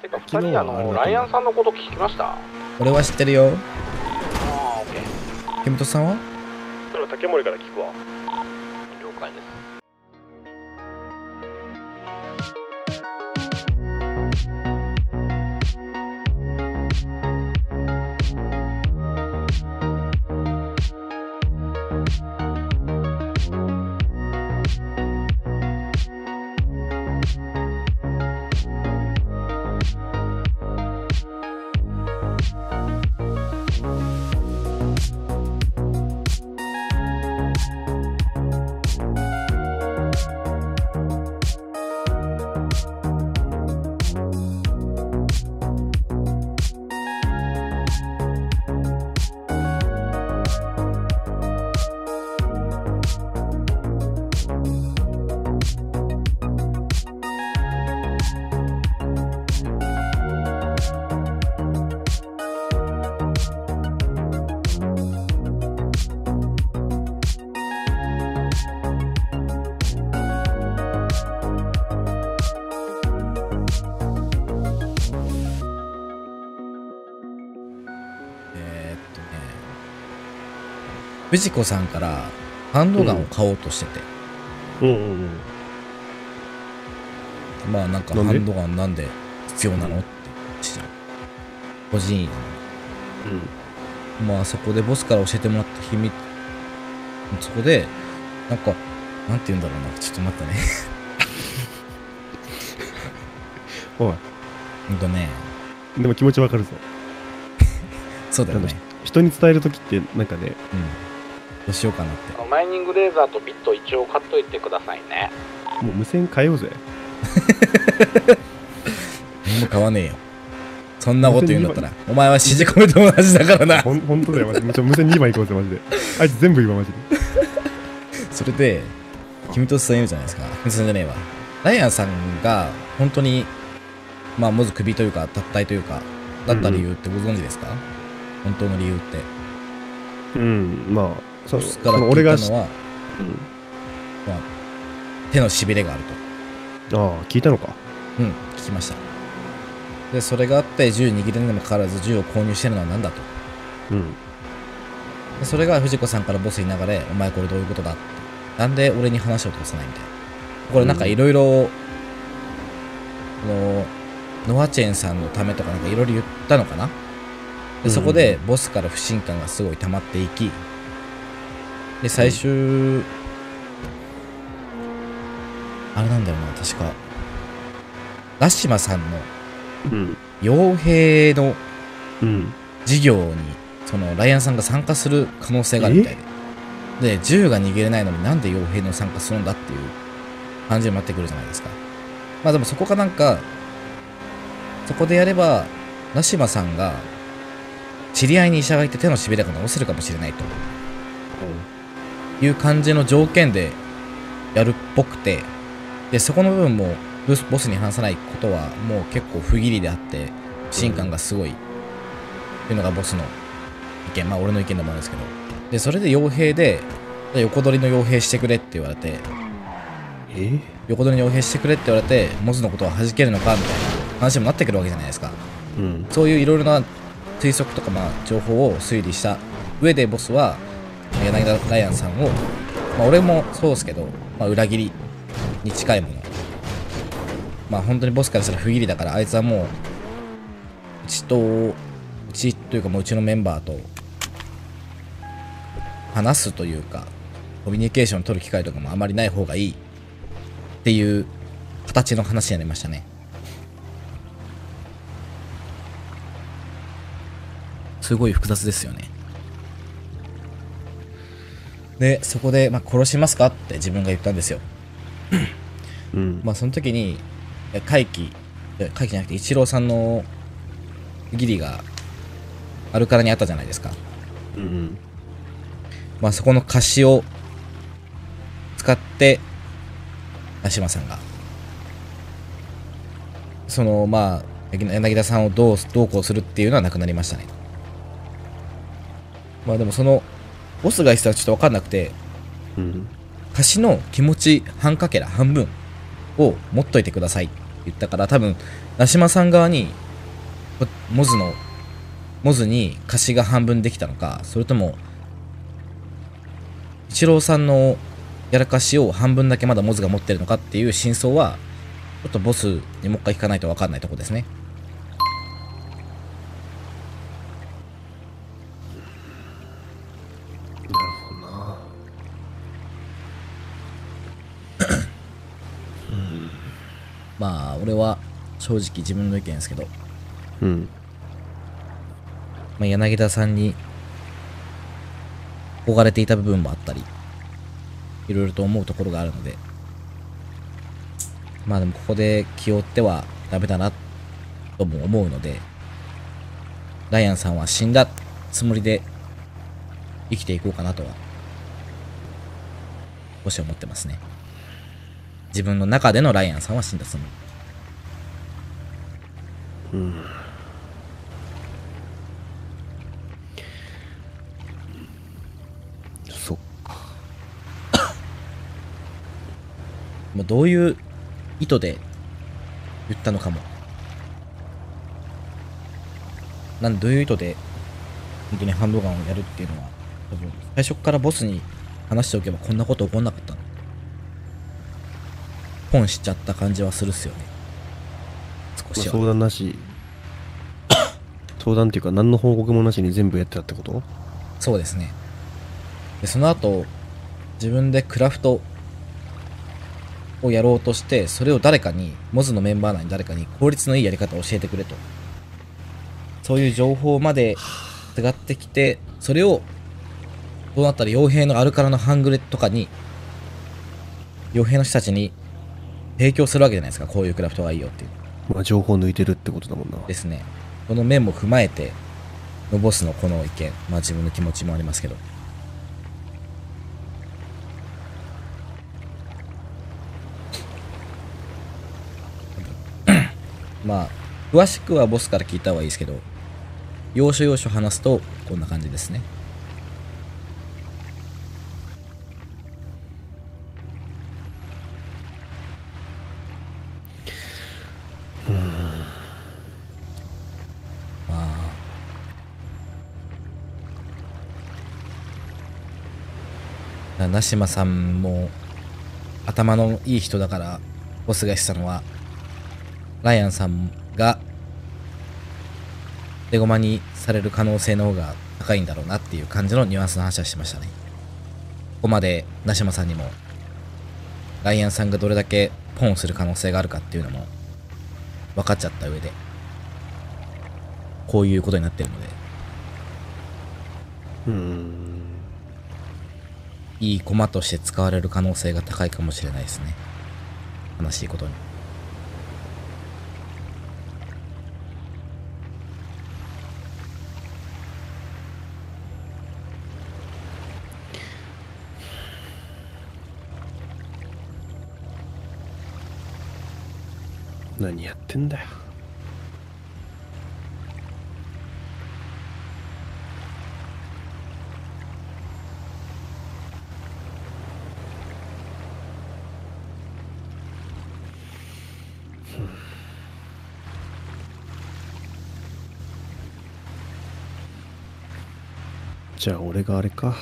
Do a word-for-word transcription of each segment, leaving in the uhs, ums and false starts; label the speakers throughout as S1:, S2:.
S1: てかふたりあのライアンさんのこと聞きました？
S2: 俺は知ってるよ。
S1: ああ、オッケー。
S2: 木本さんは？
S3: それは竹森から聞くわ。
S1: 了解です。
S2: 藤子さんからハンドガンを買おうとしてて、
S3: うんうんうんうん。
S2: まあなんか
S3: なんで
S2: ハンドガンなんで必要なのって知らん。個人、
S3: うん。
S2: まあそこでボスから教えてもらった秘密、そこでなんかなんて言うんだろうな、ちょっと待ってね。
S3: おい、
S2: ほんとね、
S3: でも気持ちわかるぞ。
S2: そうだよね。
S3: 人に伝えるときってなんかね、
S2: うん。どうしようかなって。
S1: マイニングレーザーとビット一応買っといてくださいね。
S3: もう無線変えようぜ。
S2: 何も買わねえよ。そんなこと言うんだったら、お前は指示込めと同じだからな。
S3: ほんほんとだよ、マジで。ちょ無線にばん行こうぜ、マジで。あいつ全部言うわ、マジで。
S2: それで、君とさんいるじゃないですか。君とさんじゃねえわ。ライアンさんが本当に、まあまずクビというか脱退というかだった理由ってご存知ですか？本当の理由って。
S3: うん、まあそ
S2: ボスから
S3: その俺が
S2: 聞いたのは、
S3: うん、
S2: まあ、手のしびれがあると。
S3: ああ聞いたのか。
S2: うん、聞きました。でそれがあって銃握れるにもかかわらず銃を購入してるのは何だと。
S3: うん
S2: でそれが藤子さんからボスに流れ、お前これどういうことだって、なんで俺に話を通さないみたいな。これなんかいろいろノアチェンさんのためとかなんかいろいろ言ったのかな。でそこでボスから不信感がすごい溜まっていき、で最終、うん、あれなんだよな、確かラシマさんの傭兵の事業にそのライアンさんが参加する可能性があるみたいで、で銃が逃げれないのになんで傭兵の参加するんだっていう感じになってくるじゃないですか。まあでもそこかなんかそこでやればラシマさんが知り合いに医者がいて手のしびれが治せるかもしれないという感じの条件でやるっぽくて、でそこの部分もボスに話さないことはもう結構不義理であって不信感がすごいっていうのがボスの意見、まあ俺の意見でもあるんですけど、でそれで傭兵で横取りの傭兵してくれって言われて、
S3: え
S2: 横取りの傭兵してくれって言われてモズのことは弾けるのかみたいな話にもなってくるわけじゃないですか。
S3: うん、
S2: そういういろいろな推測とかまあ情報を推理した上でボスは柳田ライアンさんを、まあ、俺もそうですけど、まあ、裏切りに近いもの、まあ本当にボスからしたら不義理だから、あいつはもううちとうちというかもううちのメンバーと話すというかコミュニケーションを取る機会とかもあまりない方がいいっていう形の話になりましたね。すごい複雑ですよね。でそこで、まあ、殺しますかって自分が言ったんですよ。
S3: うん、
S2: まあその時に怪奇怪奇じゃなくてイチローさんの義理がアルカラにあったじゃないですか。
S3: うんうん、
S2: まあそこの貸しを使って芦島さんがそのまあ柳田さんをどうどうこうするっていうのはなくなりましたね。まあでもそのボスが必要はちょっと分かんなくて、
S3: うん、
S2: 貸しの気持ち半かけら半分を持っといてくださいって言ったから、多分ラシマさん側にこモズのモズに貸しが半分できたのか、それともイチローさんのやらかしを半分だけまだモズが持ってるのかっていう真相はちょっとボスにもう一回聞かないと分かんないとこですね。
S3: なるほどな。
S2: まあ俺は正直自分の意見ですけど、
S3: うん。
S2: まあ、柳田さんに憧れていた部分もあったりいろいろと思うところがあるので、まあでもここで気負ってはダメだなとも思うので、ライアンさんは死んだつもりで生きていこうかなとは少し思ってますね。自分の中でのライアンさんは死んだつもり。
S3: うん。そっか。
S2: もうどういう意図で言ったのかも、なんどういう意図で本当にハンドガンをやるっていうのは多分最初からボスに話しておけばこんなこと起こんなかったの。ポンしちゃった感じはするっすよね、少しは。
S3: 相談なし相談っていうか何の報告もなしに全部やってたってこと？
S2: そうですね。でその後自分でクラフトをやろうとして、それを誰かにモズのメンバー内に誰かに効率のいいやり方を教えてくれと、そういう情報まで使ってきて、それをどうなったら傭兵のアルカラの半グレとかに傭兵の人たちに提供するわけじゃないですか、こういうクラフトがいいよっていう。
S3: まあ情報抜いてるってことだもんな。
S2: ですね。この面も踏まえてのボスのこの意見、まあ自分の気持ちもありますけど、まあ詳しくはボスから聞いた方がいいですけど、要所要所話すとこんな感じですね。ナシマさんも頭のいい人だからボスがしたのは、ライアンさんが手駒にされる可能性の方が高いんだろうなっていう感じのニュアンスの話はしましたね。ここまでナシマさんにもライアンさんがどれだけポンする可能性があるかっていうのも分かっちゃった上でこういうことになってるので、
S3: うーん。
S2: いい駒として使われる可能性が高いかもしれないですね、悲しいことに。
S3: 何やってんだよ。じゃあ俺があれか、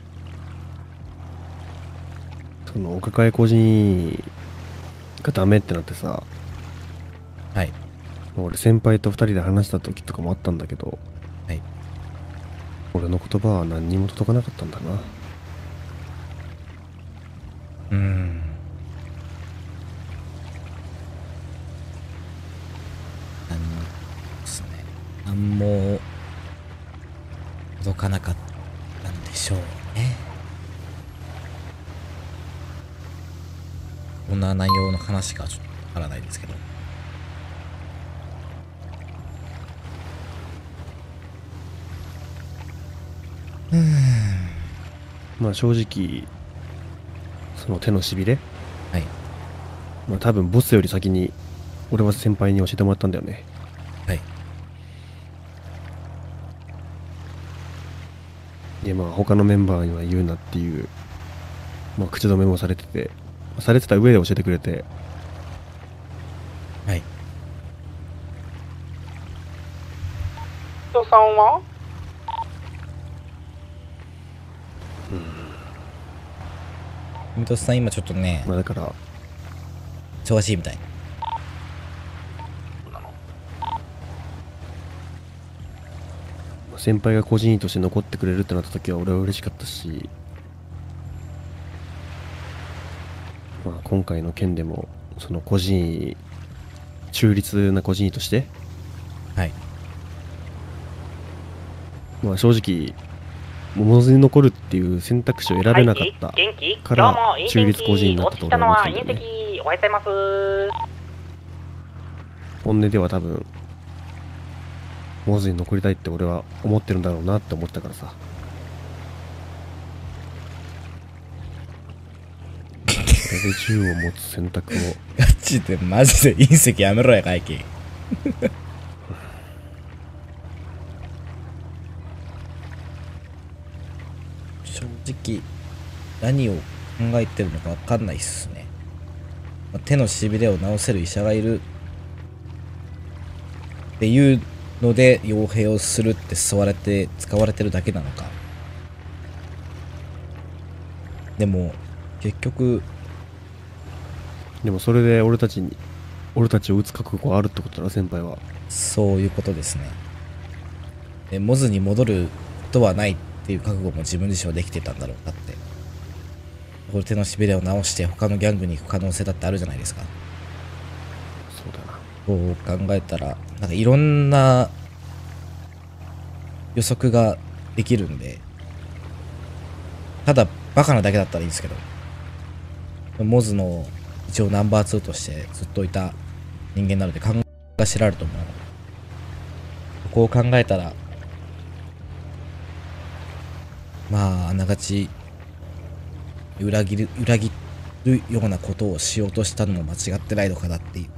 S3: そのお抱え個人がダメってなってさ、
S2: はい。
S3: 俺先輩とふたりで話した時とかもあったんだけど、
S2: はい。
S3: 俺の言葉は何にも届かなかったんだな。
S2: うーん。なんですね。なんも届かなかったんでしょうね。こんな内容の話かちょっとわからないですけど。うーん。
S3: まあ正直その手のしびれ、
S2: はい。
S3: まあ多分ボスより先に俺は先輩に教えてもらったんだよね。
S2: はい。
S3: でまあ他のメンバーには言うなっていう、まあ、口止めもされててされてた上で教えてくれて、
S2: はい。
S1: トさんは
S2: ミトさん今ちょっとね、
S3: まあだから
S2: 忙しいみたい。
S3: 先輩が個人医として残ってくれるってなった時は俺は嬉しかったし、まあ今回の件でもその個人医、中立な個人医として
S2: はい。
S3: まあ正直モズに残るっていう選択肢を選べなかった
S4: 元気
S3: から
S4: 今日もいい
S3: 中
S4: 天気
S3: 立個人になったと俺は思ってるんだよね。
S4: 落ちたのは隕石おはようございます。
S3: 本音では多分モズに残りたいって俺は思ってるんだろうなって思ったからさ。それで銃を持つ選択を
S2: ガチでマジで隕石やめろや、会計。正直、何を考えてるのか分かんないっすね。まあ手のしびれを治せる医者がいるっていうので、傭兵をするって吸われて、使われてるだけなのか。でも、結局、
S3: でもそれで俺たちに俺たちを撃つ覚悟があるってことだな、先輩は。
S2: そういうことですね。でモズに戻ることはないっていう覚悟も自分自身はできてたんだろうなって。これ手のしびれを直して他のギャングに行く可能性だってあるじゃないですか。
S3: そうだな。
S2: そう考えたら、なんかいろんな予測ができるんで、ただバカなだけだったらいいんですけど、モズの一応ナンバーツーとしてずっといた人間なので考えが知られると思う。こう考えたら、まああながち裏切る裏切るようなことをしようとしたのも間違ってないのかなっていう。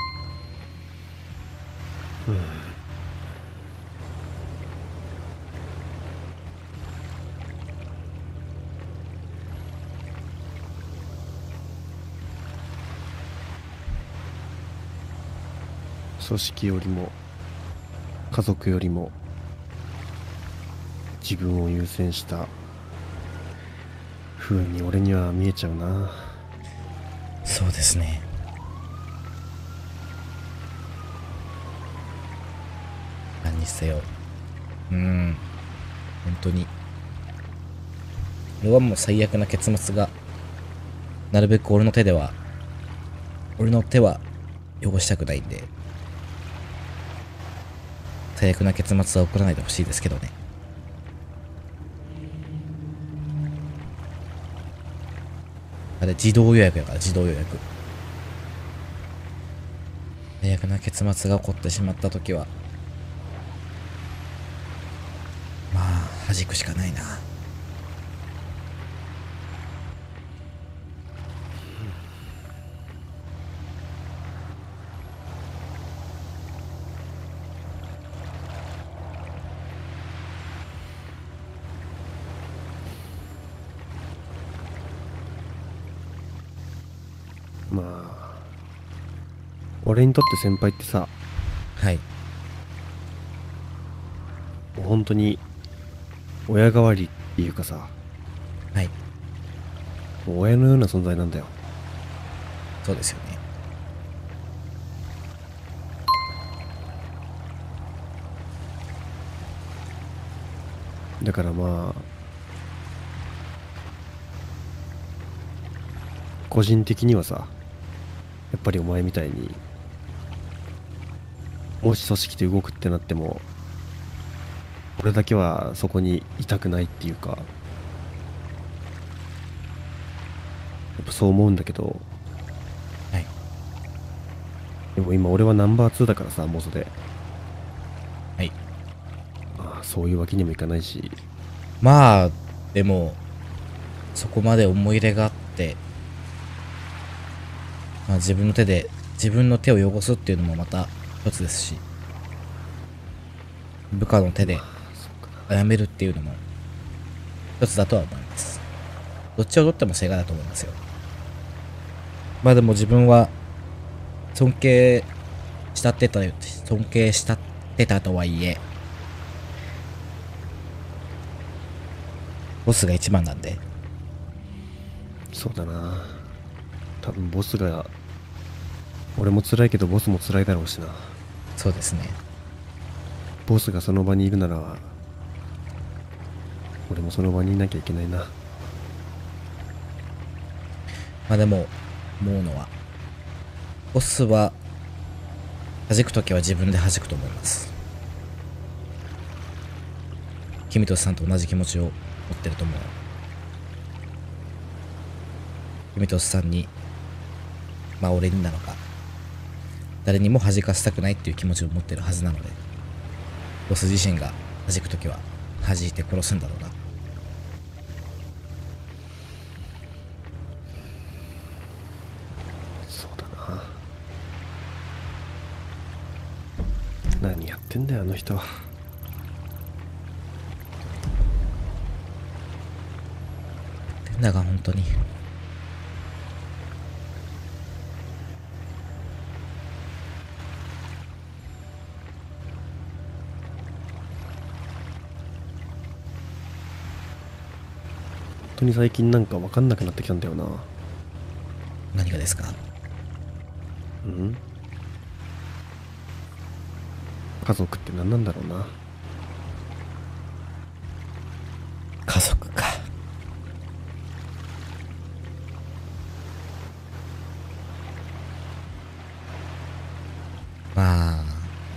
S3: 組織よりも家族よりも自分を優先した風に俺には見えちゃうな。
S2: そうですね。何にせよ、うーん、本当に俺はもう最悪な結末がなるべく俺の手では俺の手は汚したくないんで、最悪な結末は起こらないでほしいですけどね。あれ自動予約やから、自動予約。最悪な結末が起こってしまったときは、まあ弾くしかないな。
S3: まあ俺にとって先輩ってさ、
S2: はい。
S3: もう本当に親代わりっていうかさ、
S2: はい。
S3: もう親のような存在なんだよ。
S2: そうですよね。
S3: だからまあ個人的にはさ、やっぱりお前みたいにもし組織で動くってなっても俺だけはそこにいたくないっていうか、やっぱそう思うんだけど、
S2: はい。
S3: でも今俺はナンバーツーだからさ、モズで。
S2: はい。
S3: まあそういうわけにもいかないし、
S2: まあでもそこまで思い入れがあって、まあ、自分の手で自分の手を汚すっていうのもまた一つですし、部下の手で殺めるっていうのも一つだとは思います。どっちをとっても正解だと思いますよ。まあでも自分は尊敬したってた尊敬したってたとはいえ、 ボスが一番なんで。
S3: そうだな。多分ボスが、俺も辛いけどボスも辛いだろうしな。
S2: そうですね。
S3: ボスがその場にいるなら俺もその場にいなきゃいけないな。
S2: まあでも思うのは、ボスは弾くときは自分で弾くと思います。君とさんと同じ気持ちを持ってると思う。君とさんに、まあ俺になのか、誰にも弾かせたくないっていう気持ちを持ってるはずなので、ボス自身が弾くときは弾いて殺すんだろうな。
S3: そうだな。何やってんだよあの人は。
S2: だが本当に
S3: 本当に最近なんか分かんなくなってきたんだよな。
S2: 何がですか？
S3: うん家族って何なんだろうな。
S2: 家族か。まあ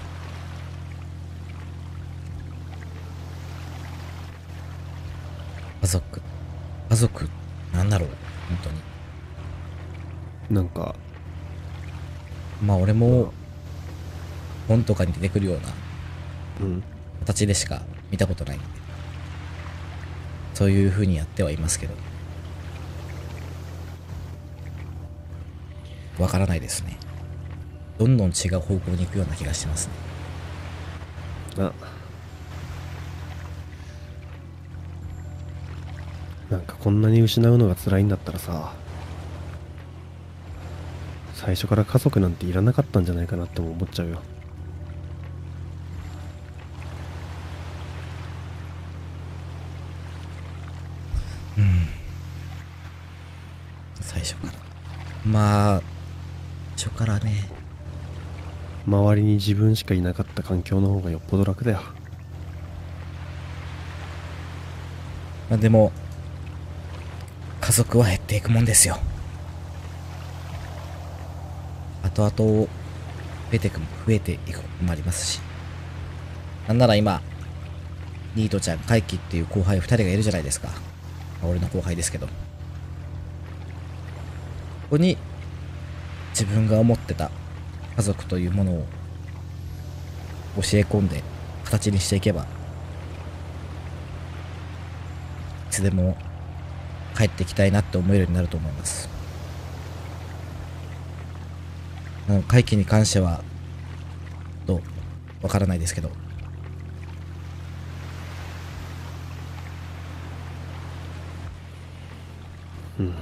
S2: 家族家族なんだろう本当に。
S3: なんか
S2: まあ俺も本とかに出てくるような
S3: うん
S2: 形でしか見たことないんで、そういう風にやってはいますけど、わからないですね。どんどん違う方向に行くような気がしてますね。
S3: あなんかこんなに失うのが辛いんだったらさ、最初から家族なんていらなかったんじゃないかなっても思っちゃうよ。
S2: 最初から。まあ初からね。
S3: 周りに自分しかいなかった環境の方がよっぽど楽だよ。
S2: まあでも家族は減っていくもんですよ。後々増えていく増えていくこともありますし、なんなら今ニートちゃん、カイキっていう後輩ふたりがいるじゃないですか。まあ俺の後輩ですけど、ここに自分が思ってた家族というものを教え込んで形にしていけば、いつでも帰ってきたいなって思えるようになると思います。あの会期に関してはどうわからないですけど、
S3: うん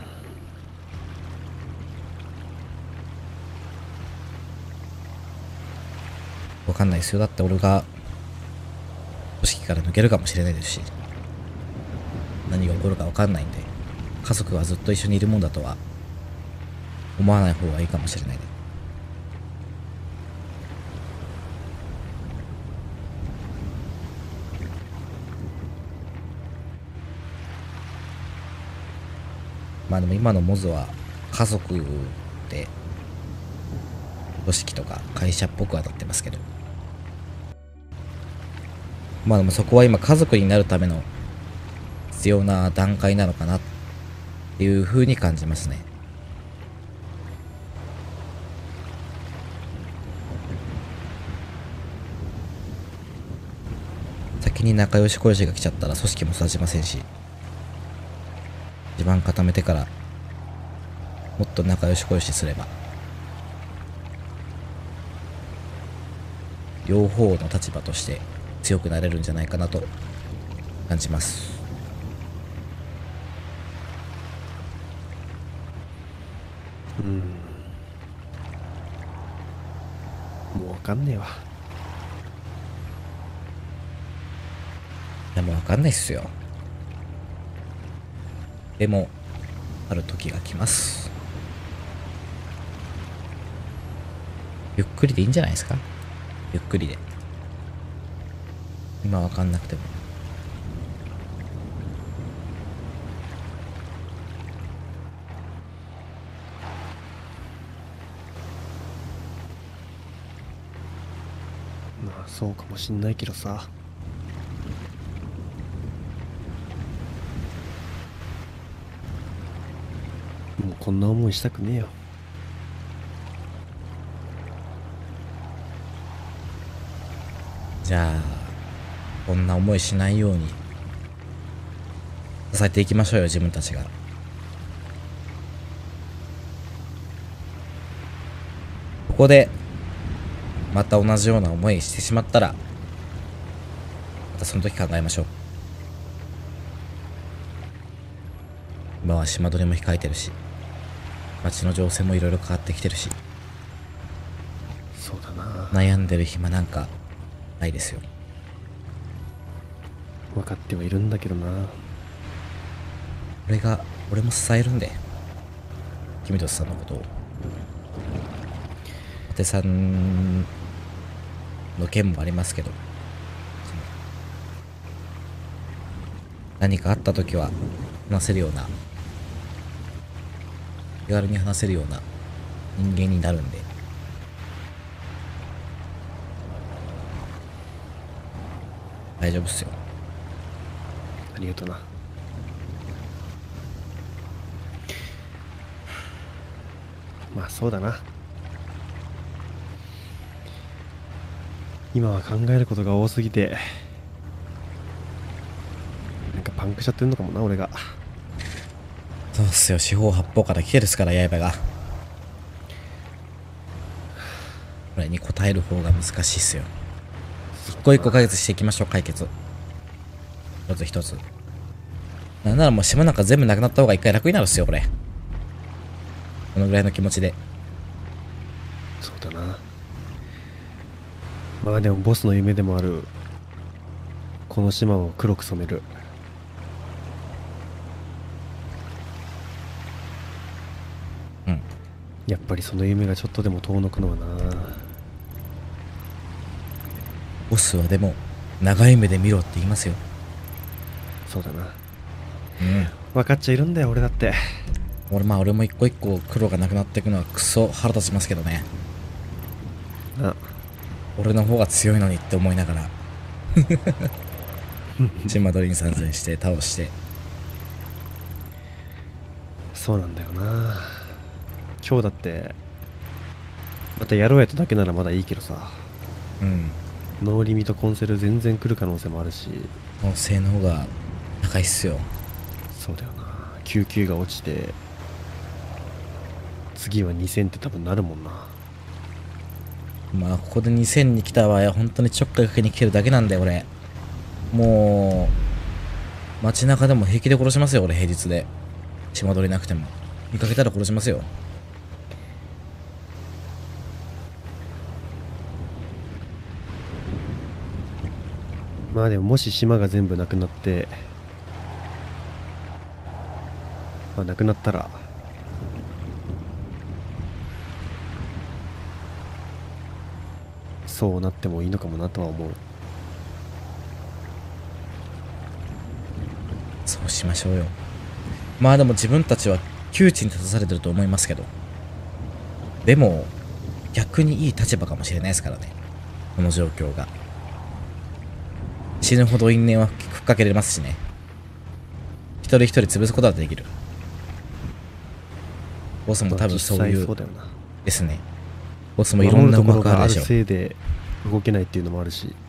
S2: わかんないですよ。だって俺が組織から抜けるかもしれないですし、何が起こるかわかんないんで、家族はずっと一緒にいるもんだとは思わない方がいいかもしれないね。まあでも今のモズは家族で組織とか会社っぽくはなってますけど、まあでもそこは今家族になるための必要な段階なのかなっていう風に感じますね。先に仲良し小良しが来ちゃったら組織も育ちませんし、地盤固めてからもっと仲良し小良しすれば両方の立場として強くなれるんじゃないかなと感じます。
S3: うんもうわかんねえわ。
S2: でも分かんないっすよ。 でもある時が来ます。ゆっくりでいいんじゃないですか。ゆっくりで。今わかんなくても。
S3: まあそうかもしんないけどさ。もうこんな思いしたくねえよ。
S2: じゃあこんな思いしないように支えていきましょうよ、自分たちが。ここでまた同じような思いしてしまったら、またその時考えましょう。今は島取りも控えてるし、街の情勢もいろいろ変わってきてるし、
S3: そうだな。
S2: 悩んでる暇なんかないですよ。
S3: 分かってはいるんだけどな。
S2: 俺が俺も支えるんで、君とさんのことを。伊達さんの件もありますけど、何かあった時は話せるような、気軽に話せるような人間になるんで、大丈夫っすよ。
S3: ありがとな。まあそうだな。今は考えることが多すぎて、なんかパンクしちゃってんのかもな、俺が。
S2: そうっすよ、四方八方から来てるっすから、刃が。これに応える方が難しいっすよ。一個一個解決していきましょう。解決一つ一つ。なんならもう島なんか全部なくなった方が一回楽になるっすよ、これ。このぐらいの気持ちで。
S3: そうだな。まあでもボスの夢でもあるこの島を黒く染める。
S2: うん。
S3: やっぱりその夢がちょっとでも遠のくのはな。
S2: ボスはでも長い目で見ろって言いますよ。
S3: そうだな。
S2: うん。
S3: 分かっちゃいるんだよ、俺だって。
S2: 俺まあ俺も一個一個黒がなくなっていくのはクソ腹立ちますけどね。
S3: な。
S2: 俺の方が強いのにって思いながら島取りに参戦して倒して。
S3: そうなんだよな。今日だってまたやろうやとだけならまだいいけどさ、
S2: うん。
S3: ノーリミとコンセル全然来る可能性もあるし。
S2: もう性能が高いっすよ。
S3: そうだよな。救急が落ちて次はにせんって多分なるもんな。
S2: まあここでにせんに来た場合は本当にちょっかいかけに来てるだけなんで、俺もう街中でも平気で殺しますよ、俺。平日で島取りなくても見かけたら殺しますよ。
S3: まあでももし島が全部なくなって、まあなくなったらそうなってもいいのかもなとは思う。
S2: そうしましょうよ。まあでも自分たちは窮地に立たされてると思いますけど、でも逆にいい立場かもしれないですからね、この状況が。死ぬほど因縁はふっかけれますしね。一人一人潰すことはできる。ボスも多分そういう、
S3: そうだよな。
S2: ですね。ボスもいろんな思惑があるでしょ。
S3: 守るところがあるせいで動けないっていうのもあるし。